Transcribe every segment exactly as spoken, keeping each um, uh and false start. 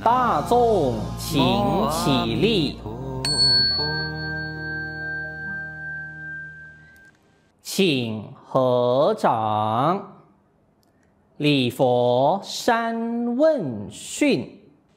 大众请起立，请合掌，礼佛三问讯。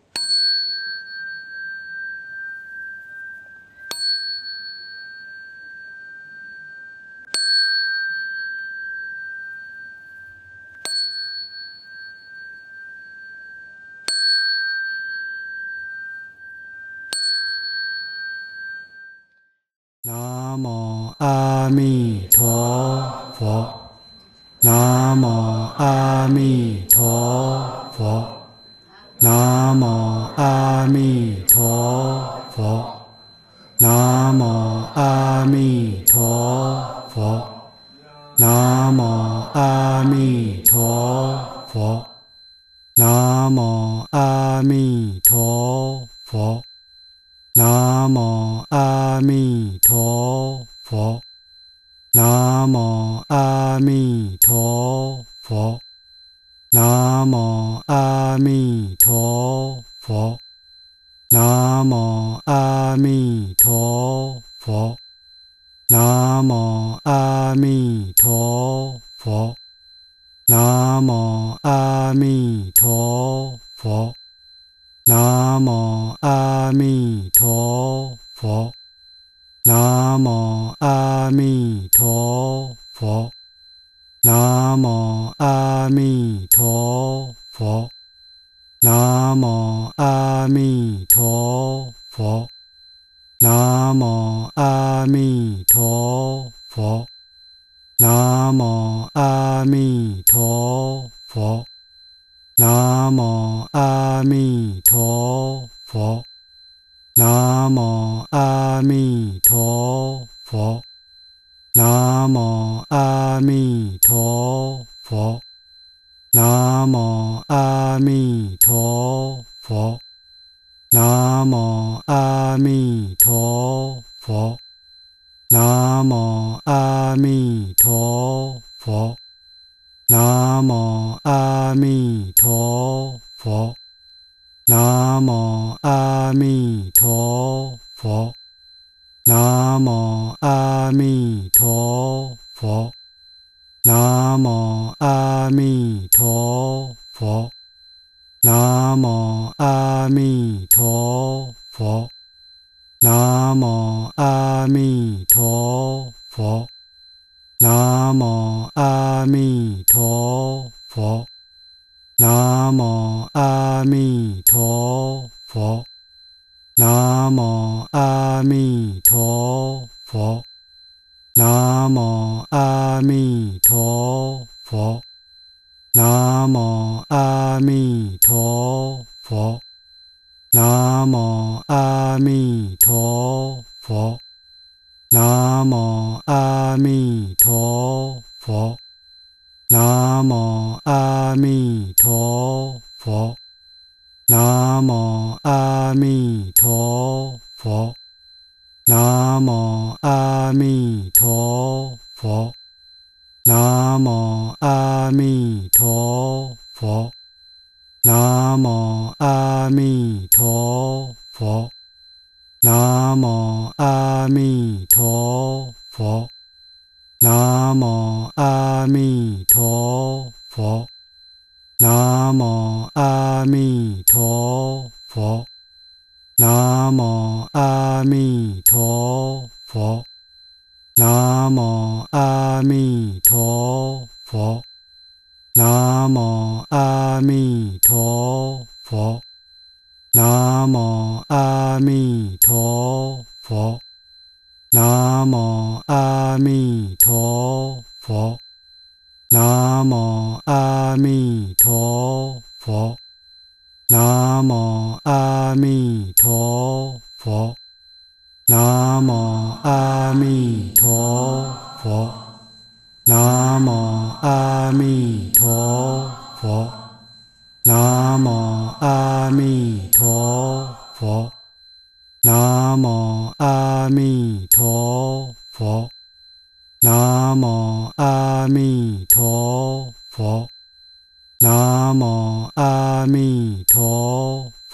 南无阿弥陀佛，南无阿弥陀佛，南无阿弥陀佛，南无阿弥陀佛，南无阿弥陀佛，南无阿弥陀佛。南无阿弥陀佛，南无阿弥陀佛，南无阿弥陀佛，南无阿弥陀佛，南无阿弥陀佛，南无阿弥陀佛。南无阿弥陀佛，南无阿弥陀佛，南无阿弥陀佛，南无阿弥陀佛，南无阿弥陀佛，南无阿弥陀佛。南无阿弥陀佛，南无阿弥陀佛，南无阿弥陀佛，南无阿弥陀佛，南无阿弥陀佛，南无阿弥陀佛。南无阿弥陀佛，南无阿弥陀佛，南无阿弥陀佛，南无阿弥陀佛，南无阿弥陀佛，南无阿弥陀佛。南无阿弥陀佛，南无阿弥陀佛，南无阿弥陀佛，南无阿弥陀佛，南无阿弥陀佛，南无阿弥陀佛。南无阿弥陀佛，南无阿弥陀佛，南无阿弥陀佛，南无阿弥陀佛，南无阿弥陀佛，南无阿弥陀佛。南无阿弥陀佛，南无阿弥陀佛，南无阿弥陀佛，南无阿弥陀佛，南无阿弥陀佛，南无阿弥陀佛。南无阿弥陀佛，南无阿弥陀佛，南无阿弥陀佛，南无阿弥陀佛，南无阿弥陀佛，南无阿弥陀佛。南无阿弥陀佛，南无阿弥陀佛，南无阿弥陀佛，南无阿弥陀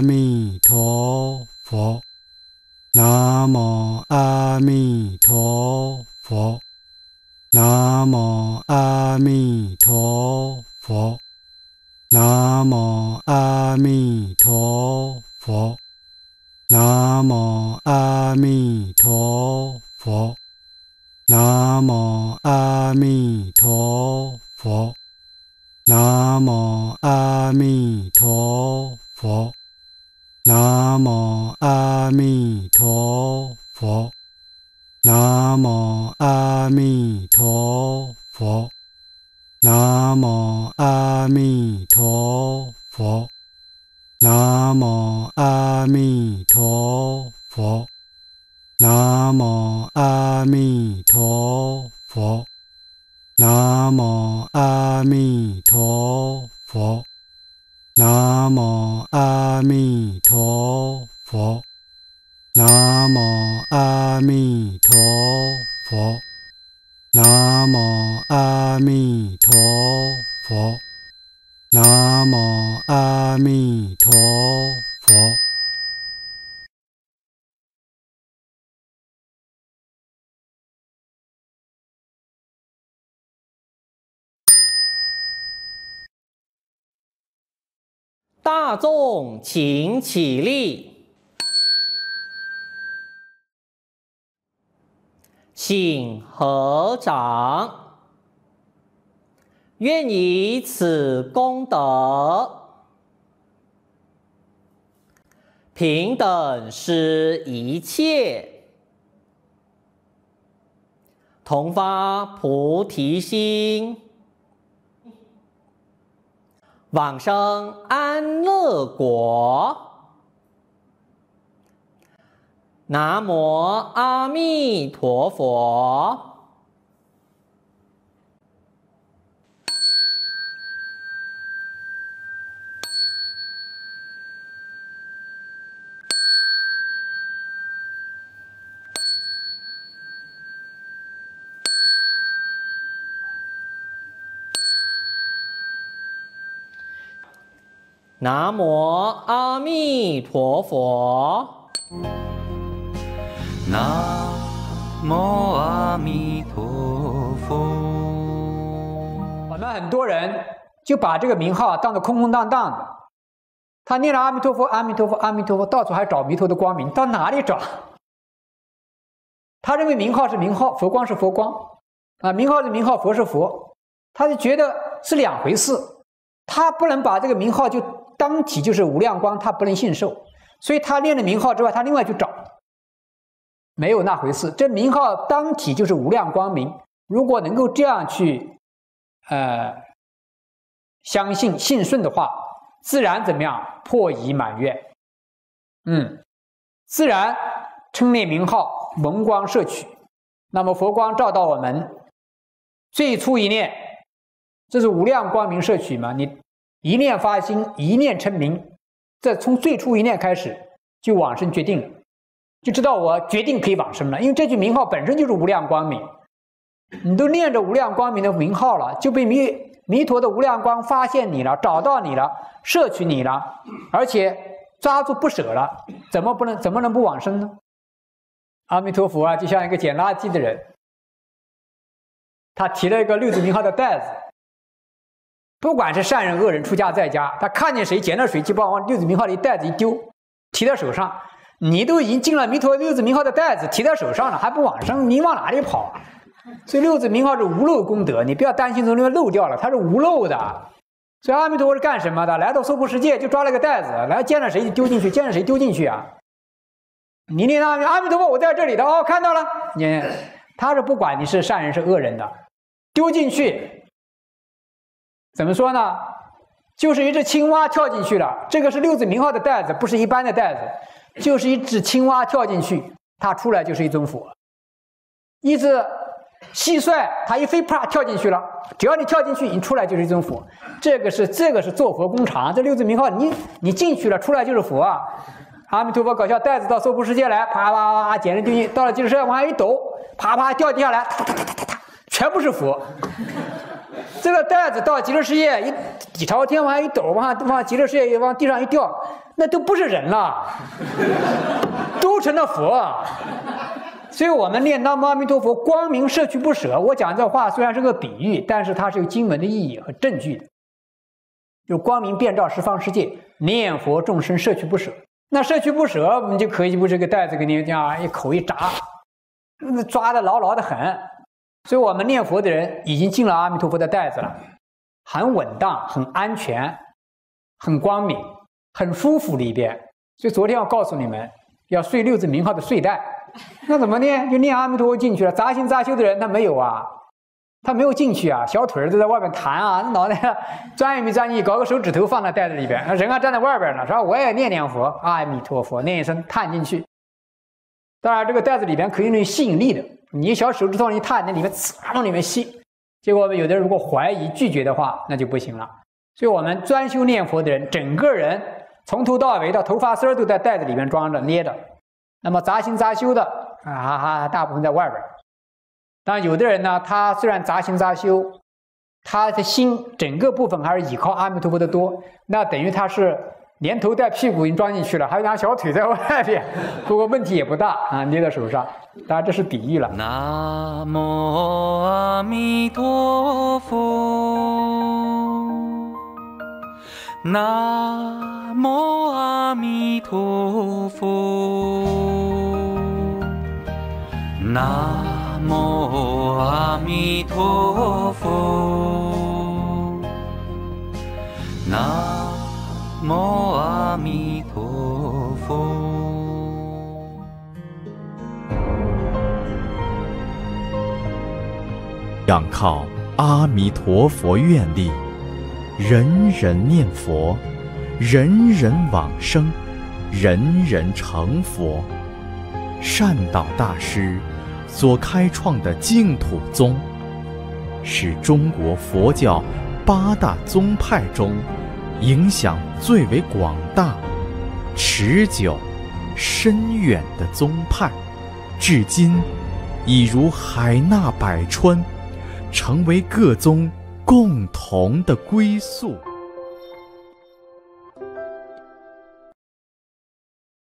阿弥陀佛，南无阿弥陀佛，南无阿弥陀佛，南无阿弥陀佛，南无阿弥陀佛，南无阿弥陀佛，南无阿弥陀佛，南无阿弥陀佛，南无阿弥陀佛，南无阿弥陀佛，南无阿弥陀佛，南无阿弥陀佛，南无阿弥陀佛，南无阿弥陀佛，南无阿弥陀佛，南无阿弥陀佛，南无阿弥陀佛。 大众请起立，请合掌。愿以此功德，平等施一切，同发菩提心，往生安乐国。南无阿弥陀佛。南无阿弥陀佛。 南无阿弥陀佛。 我们很多人就把这个名号当作空空荡荡的，他念了阿弥陀佛，阿弥陀佛，阿弥陀佛，到处还找弥陀的光明，到哪里找？他认为名号是名号，佛光是佛光，啊，名号是名号，佛是佛，他就觉得是两回事，他不能把这个名号就当体就是无量光，他不能信受，所以他念了名号之外，他另外去找，没有那回事。这名号当体就是无量光明，如果能够这样去，呃，相信信顺的话，自然怎么样破疑满愿，嗯，自然称念名号蒙光摄取，那么佛光照到我们，最初一念，这是无量光明摄取嘛？你一念发心，一念称名，这从最初一念开始就往生决定了，就知道我决定可以往生了。因为这句名号本身就是无量光明，你都念着无量光明的名号了，就被弥弥陀的无量光发现你了，找到你了，摄取你了，而且抓住不舍了，怎么不能怎么能不往生呢？阿弥陀佛啊，就像一个捡垃圾的人，他提了一个六字名号的袋子。不管是善人恶人，出家在家，他看见谁捡了水，就把往六字名号的袋子一丢，提在手上。你都已经进了弥陀六字名号的袋子，提在手上了，还不往生，你往哪里跑？所以六字名号是无漏功德，你不要担心从里面漏掉了，它是无漏的。所以阿弥陀佛是干什么的？来到娑婆世界就抓了个袋子，来见了谁就丢进去，见了谁丢进去啊？你念阿弥阿弥陀佛，我在这里的哦，看到了，你他是不管你是善人是恶人的，丢进去。怎么说呢？就是一只青蛙跳进去了，这个是六字名号的袋子，不是一般的袋子，就是一只青蛙跳进去，它出来就是一尊佛。一只蟋蟀，它一飞啪跳进去了，只要你跳进去，你出来就是一尊佛。这个是这个是做佛工厂，这六字名号，你你进去了，出来就是佛啊！阿弥陀佛，搞笑袋子到娑婆世界来，啪啪啪捡了丢进，到了极乐世界往下一抖，啪啪掉地下来，哒哒哒哒哒，全部是佛。这个袋子到极乐世界一底朝天往下一抖，往下往极乐世界往地上一掉， 那都不是人了，都成了佛。所以我们念南无阿弥陀佛，光明摄取不舍。我讲这话虽然是个比喻，但是它是有经文的意义和证据的。就光明遍照十方世界，念佛众生摄取不舍。那摄取不舍，我们就可以不这个袋子给你这样一口一扎，抓得牢牢的很。所以我们念佛的人已经进了阿弥陀佛的袋子了，很稳当，很安全，很光明，很舒服里边。所以昨天我告诉你们，要睡六字名号的睡袋。那怎么念？就念阿弥陀佛进去了。杂行杂修的人他没有啊，他没有进去啊，小腿儿都在外面弹啊，脑袋钻也没钻进去，搞个手指头放在袋子里边，人还站在外边呢，说我也念念佛，阿弥陀佛，念一声探进去。当然，这个袋子里边可以有吸引力的，你小手指头一探，那里面呲往里面吸。结果我们有的人如果怀疑拒绝的话，那就不行了。所以我们专修念佛的人，整个人从头到尾到头发丝都在袋子里面装着捏着。那么杂行杂修的啊哈，大部分在外边。当然，有的人呢，他虽然杂行杂修，他的心整个部分还是依靠阿弥陀佛的多，那等于他是连头带屁股已经装进去了，还有两小腿在外边，不过问题也不大啊，捏在手上。当然这是比喻了。 南无阿弥陀佛，南无阿弥陀佛，南无阿弥陀佛，南无阿弥陀佛。 仰靠阿弥陀佛愿力，人人念佛，人人往生，人人成佛。善导大师所开创的净土宗，是中国佛教八大宗派中影响最为广大、持久、深远的宗派，至今已如海纳百川，成为各宗共同的归宿。